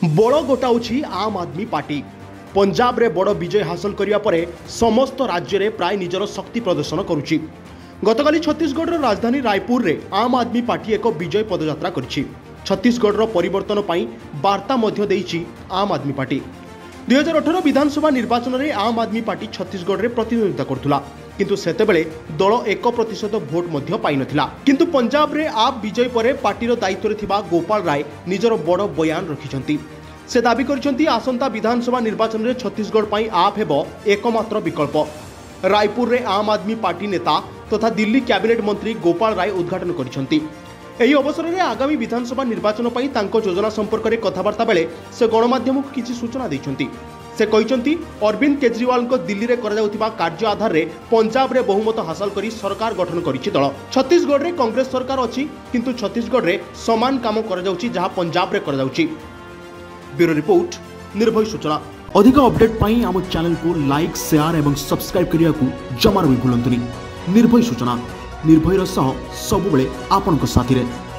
बड़ गोटाउछि आम आदमी पार्टी। पंजाब रे बड़ विजय हासिल करिया परे समस्त राज्य रे प्राय निजर शक्ति प्रदर्शन करुछि। गतकाली छत्तीसगढ़ राजधानी रायपुर रे आम आदमी पार्टी एक विजय पदयात्रा करिछि। छत्तीसगढ़ परिवर्तन पई वार्ता मध्य देइछि आम आदमी पार्टी। 2018 विधानसभा निर्वाचन रे आम आदमी पार्टी छत्तीसगढ़ रे प्रतिद्वंदिता करथुला, किंतु सेतेबेले दल 1% भोट मध्य पाई नथिला। किंतु पंजाब रे आप विजय परे पार्टीर दायित्व रे थिबा गोपाल राय निजर बड़ बयान रखिछंती। से दाबी करिसंती आसंता विधानसभा निर्वाचन रे छत्तीसगढ़ पई आप हेबो एकमात्र विकल्प। रायपुर रे आम आदमी पार्टी नेता तथा दिल्ली कैबिनेट मंत्री गोपाल राय उद्घाटन करिसंती। एही अवसर में आगामी विधानसभा निर्वाचन पर तांको योजना संपर्क में कथबार्ता बेले से गणमाध्यम को किसी सूचना देइछंती। से कहिसंती अरविंद केजरीवाल को दिल्ली रे करा जाउथिबा कार्य आधार रे पंजाब रे बहुमत हासिल करी सरकार गठन करिछि दल। छत्तीसगढ़ रे कांग्रेस सरकार अछि, किंतु छत्तीसगढ़ रे समान काम करा जाउछि जहां पंजाब रे करा जाउछि। ब्यूरो रिपोर्ट, निर्भय सूचना। अधिक अपडेट पाई हम चैनल को लाइक, शेयर एवं सब्सक्राइब करिया को जमार भी भूलंतुनी। निर्भय सूचना, निर्भयर सह सबुबले आपनक साथी रे।